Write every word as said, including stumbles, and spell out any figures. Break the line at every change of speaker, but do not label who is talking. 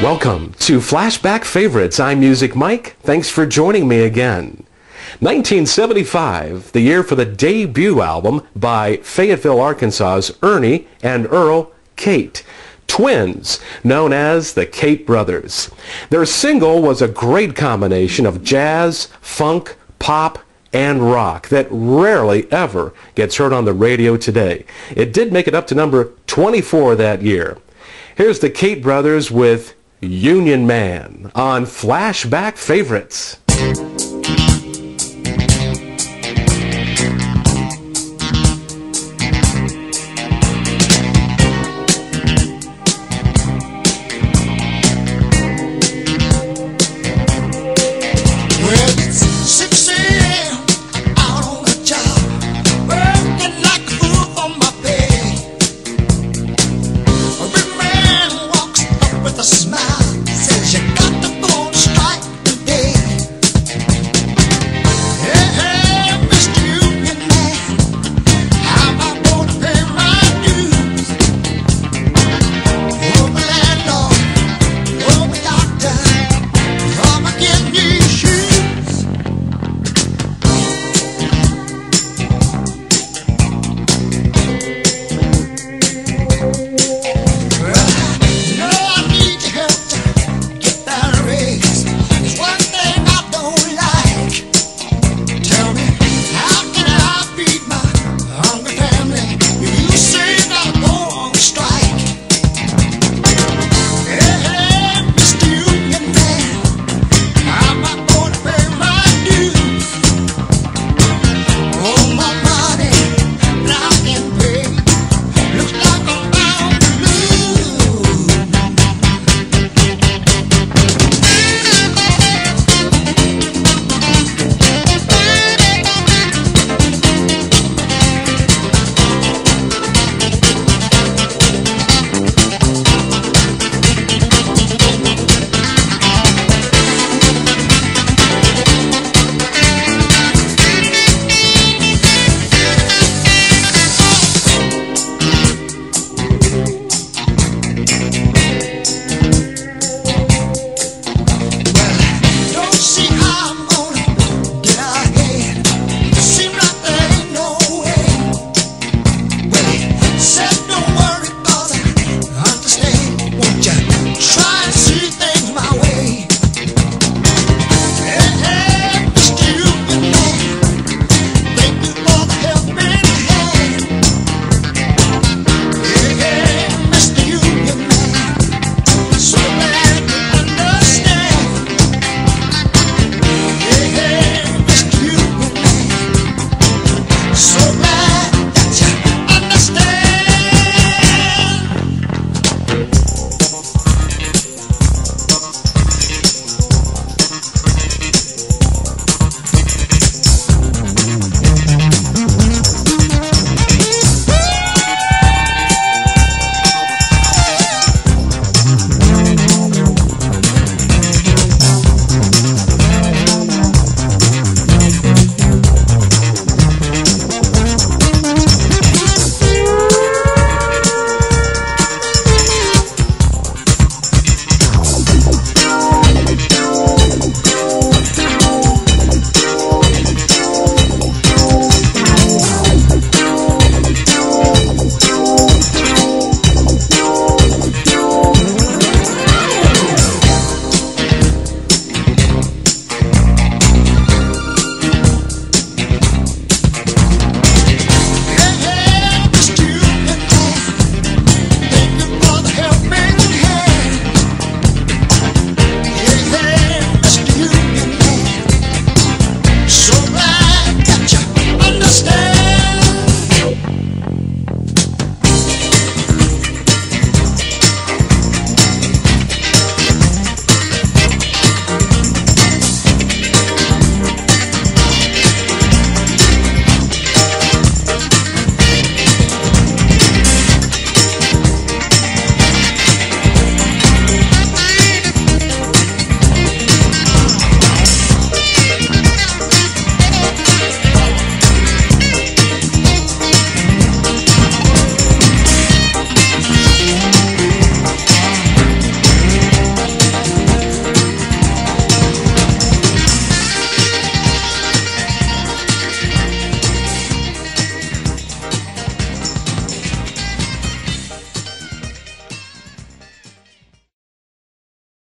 Welcome to Flashback Favorites. I'm Music Mike. Thanks for joining me again. nineteen seventy-five, the year for the debut album by Fayetteville, Arkansas's Ernie and Earl Cate, twins known as the Cate Brothers. Their single was a great combination of jazz, funk, pop, and rock that rarely ever gets heard on the radio today. It did make it up to number twenty-four that year. Here's the Cate Brothers with Union Man on Flashback Favorites.